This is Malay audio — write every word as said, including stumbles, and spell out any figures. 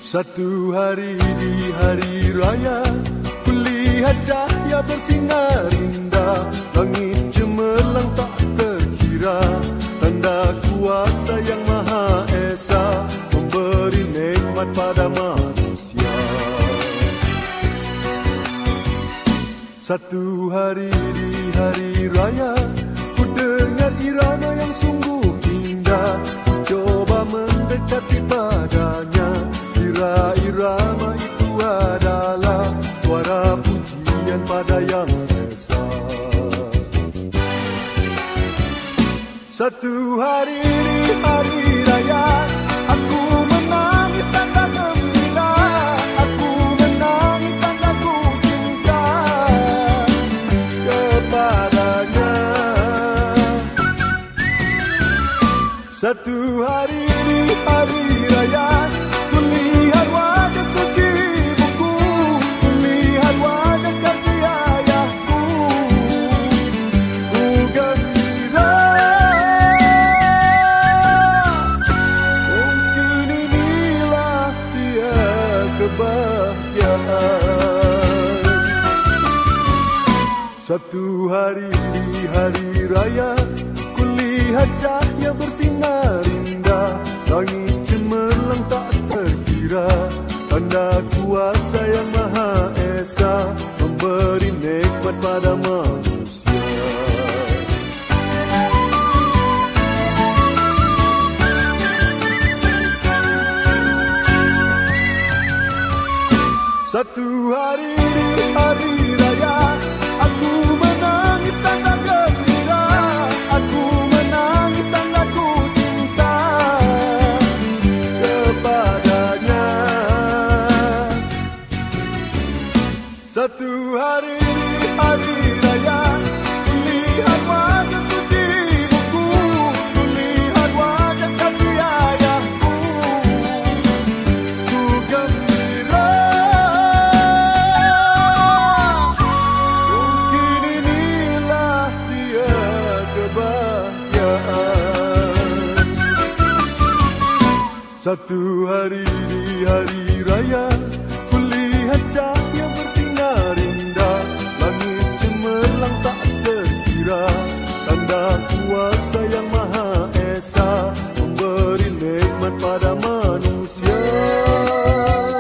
Satu hari di hari raya, kulihat cahaya bersinar indah, langit cemerlang tak terkira, tanda kuasa yang Maha Esa memberi nikmat pada manusia. Satu hari di hari raya, ku dengar irama yang sungguh indah, ku coba mendekati padanya. Irama itu adalah suara pujian pada Yang Esa. Satu hari di hari raya, aku menangis tanda gembira, aku menangis tanda ku cinta kepadanya. Satu hari di hari raya, kulihat wajah suci ibuku, kulihat wajah kasih ayahku, ku gembira. Mungkin inilah dia kebahagiaan. Satu hari di hari raya, kulihat cahaya bersinar indah, langit cemerlang tak terkira, tanda kuasa yang Maha Esa memberi nikmat pada manusia. Satu hari di hari raya, aku menangis tanda gembira, aku menangis tanda ku cinta kepadanya. Satu hari di hari raya, kulihat wajah suci ibuku, kulihat wajah kasih ayahku, ku gembira. Mungkin inilah dia kebahagiaan. Satu hari di hari raya, kulihat cahaya bersinar indah, langit cemerlang tak terkira, tanda kuasa yang Maha Esa memberi nikmat pada manusia.